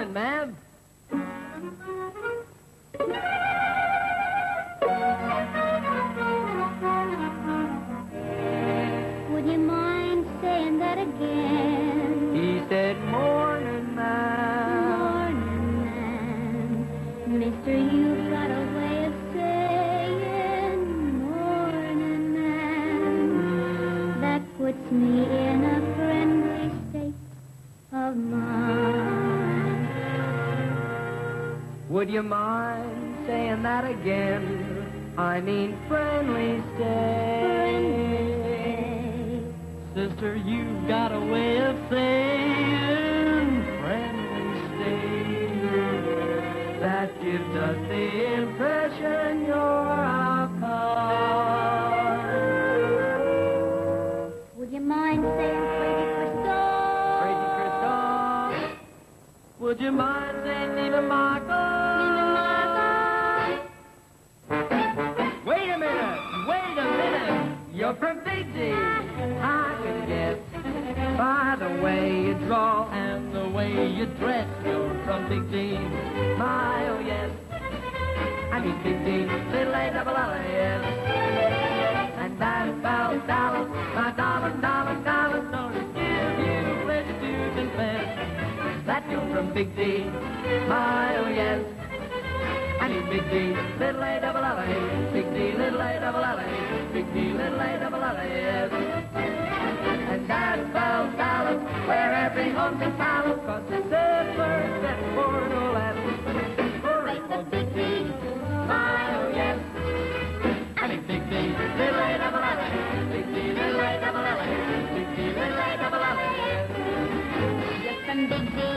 morning, ma'am. Would you mind saying that again? He said, morning, ma'am. Morning, man. Mister, you've got a way of saying morning, man. That puts me in a friendly state of mind. Would you mind saying that again? I mean friendly stay. Sister, you've got a way of saying friendly stay. That gives us the impression you're our car. Would you mind saying Crazy Crystal? Crazy Crystal. Would you mind saying Nina Marco? Wait a minute! You're from Big D. I can guess by the way you draw and the way you dress. You're from Big D. My, oh yes. I mean Big D. Little A-double-L-A-S. And that's about dollars. My dollars. Don't give you pleasure to confess that you're from Big D. My, oh yes. I mean Big D, little A-double-L-A, Big D, little A-double-L-A, Big D, little A-double-L-A-S. And that's $12, where every home's in palace, 'cause it's the first step for no less. Hooray for Big D, my, oh yes. I mean Big D, little A-double-L-A, Big D, little A-double-L-A, Big D, little A-double-L-A. Just from Big D.